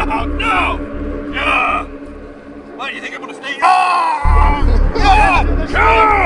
No! No! Why do you think I'm gonna stay here?